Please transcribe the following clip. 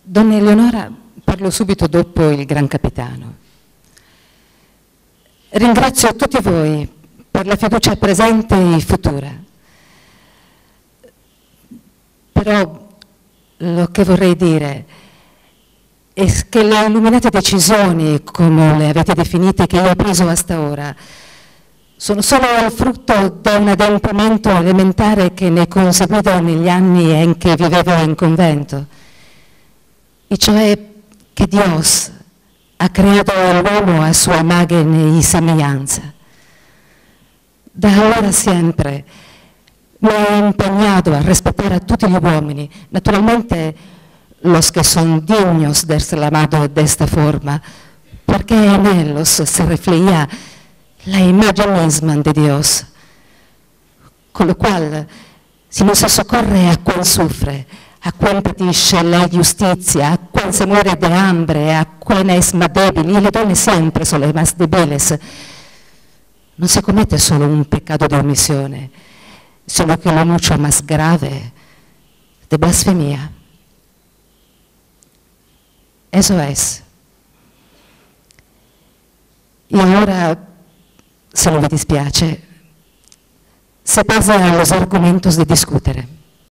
Donna Eleonora, parlo subito dopo il Gran Capitano. Ringrazio tutti voi per la fiducia presente e futura. Però lo che vorrei dire è che le illuminate decisioni, come le avete definite, che io ho preso hasta ora, sono solo il frutto di un adempimento elementare che ne conseguivo negli anni in che vivevo in convento, e cioè che Dios ha creato l'uomo a sua immagine e semejanza. Da allora sempre mi ho impegnato a rispettare a tutti gli uomini, naturalmente los que son dignos de ser amados de esta forma, porque en ellos se refleja la imagen misma de Dios, con lo cual si non si soccorre a quien sufre, a quien patisce la giustizia, a quien se muore de hambre, a quien es más débil, y le donne sempre sono le más débiles, non si comete solo un pecado de omisione, sino que lo mucho más grave de blasfemia. Eso es. E ora, se non vi dispiace, se pasa a los argumentos de discutere.